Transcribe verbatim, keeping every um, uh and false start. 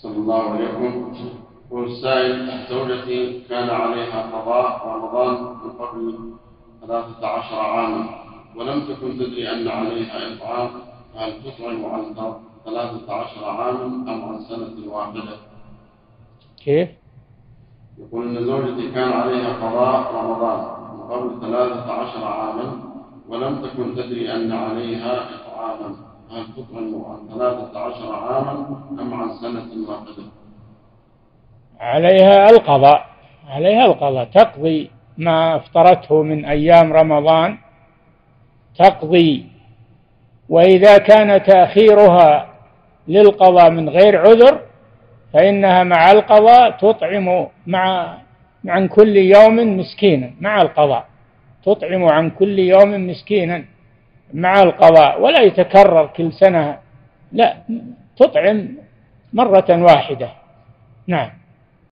صلى الله عليكم. والسائل: زوجتي كان عليها قضاء رمضان من قبل ثلاثة عشر عاما ولم تكن تدري أن عليها إطعام، هل تطعم عن ثلاثة عشر عاما أم عن سنة واحدة؟ كيف؟ يقول أن زوجتي كان عليها قضاء رمضان من قبل ثلاثة عشر عاما ولم تكن تدري أن عليها إطعاما، هل تطعم عن ثلاثة عشر عاما أم عن سنة واحدة؟ عليها القضاء، عليها القضاء، تقضي ما افطرته من أيام رمضان تقضي. وإذا كان تأخيرها للقضاء من غير عذر فإنها مع القضاء تطعم مع عن كل يوم مسكينا مع القضاء، تطعم عن كل يوم مسكينا مع القضاء، ولا يتكرر كل سنة، لا، تطعم مرة واحدة. نعم.